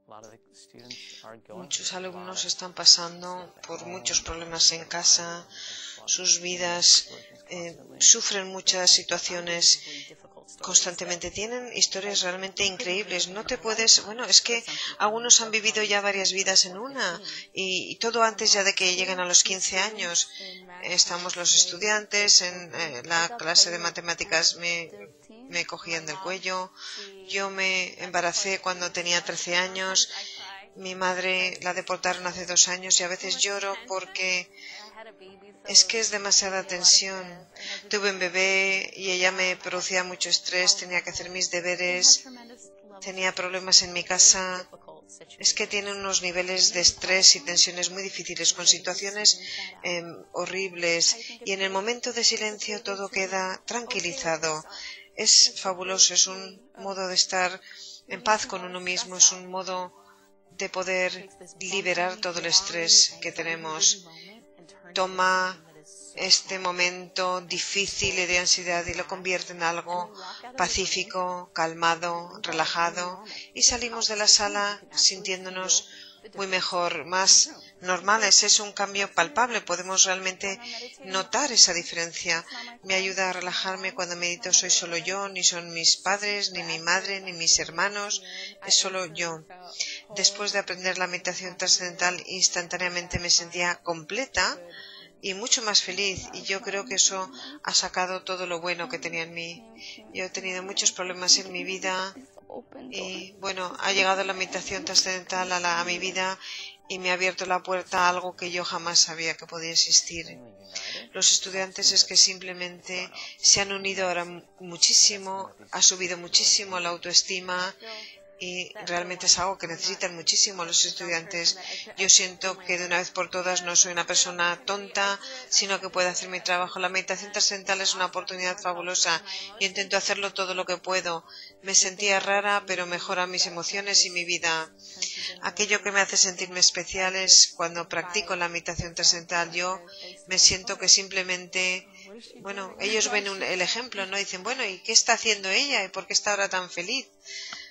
Muchos alumnos están pasando por muchos problemas en casa, sus vidas sufren muchas situaciones constantemente, tienen historias realmente increíbles. No te puedes, bueno, es que algunos han vivido ya varias vidas en una y todo antes ya de que lleguen a los 15 años. Estamos los estudiantes, en la clase de matemáticas me cogían del cuello, yo me embaracé cuando tenía 13 años, mi madre la deportaron hace 2 años y a veces lloro porque es que es demasiada tensión. Tuve un bebé y ella me producía mucho estrés, tenía que hacer mis deberes, tenía problemas en mi casa. Es que tiene unos niveles de estrés y tensiones muy difíciles, con situaciones horribles, y en el momento de silencio todo queda tranquilizado. Es fabuloso, es un modo de estar en paz con uno mismo, es un modo de poder liberar todo el estrés que tenemos. Toma este momento difícil y de ansiedad y lo convierte en algo pacífico, calmado, relajado, y salimos de la sala sintiéndonos muy mejor, más normales. Es un cambio palpable, podemos realmente notar esa diferencia. Me ayuda a relajarme cuando medito. Soy solo yo, ni son mis padres, ni mi madre, ni mis hermanos, es solo yo. Después de aprender la meditación trascendental, instantáneamente me sentía completa y mucho más feliz, y yo creo que eso ha sacado todo lo bueno que tenía en mí. Yo he tenido muchos problemas en mi vida y bueno, ha llegado la meditación trascendental a mi vida y me ha abierto la puerta a algo que yo jamás sabía que podía existir. Los estudiantes es que simplemente se han unido ahora muchísimo, ha subido muchísimo la autoestima, y realmente es algo que necesitan muchísimo los estudiantes. Yo siento que de una vez por todas no soy una persona tonta, sino que puedo hacer mi trabajo. La meditación trascendental es una oportunidad fabulosa. Yo intento hacerlo todo lo que puedo. Me sentía rara, pero mejora mis emociones y mi vida. Aquello que me hace sentirme especial es cuando practico la meditación trascendental. Yo me siento que simplemente, bueno, ellos ven el ejemplo, ¿no? Dicen, bueno, ¿y qué está haciendo ella? ¿Y por qué está ahora tan feliz?